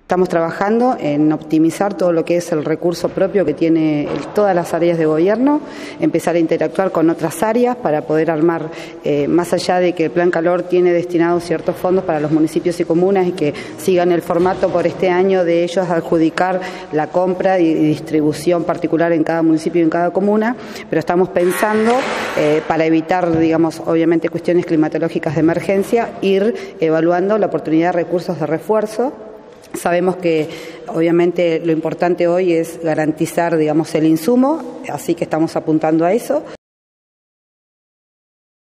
Estamos trabajando en optimizar todo lo que es el recurso propio que tiene todas las áreas de gobierno, empezar a interactuar con otras áreas para poder armar, más allá de que el Plan Calor tiene destinados ciertos fondos para los municipios y comunas y que sigan el formato por este año de ellos adjudicar la compra y distribución particular en cada municipio y en cada comuna, pero estamos pensando, para evitar, digamos, obviamente cuestiones climatológicas de emergencia, ir evaluando la oportunidad de recursos de refuerzo. Sabemos que obviamente lo importante hoy es garantizar, digamos, el insumo, así que estamos apuntando a eso.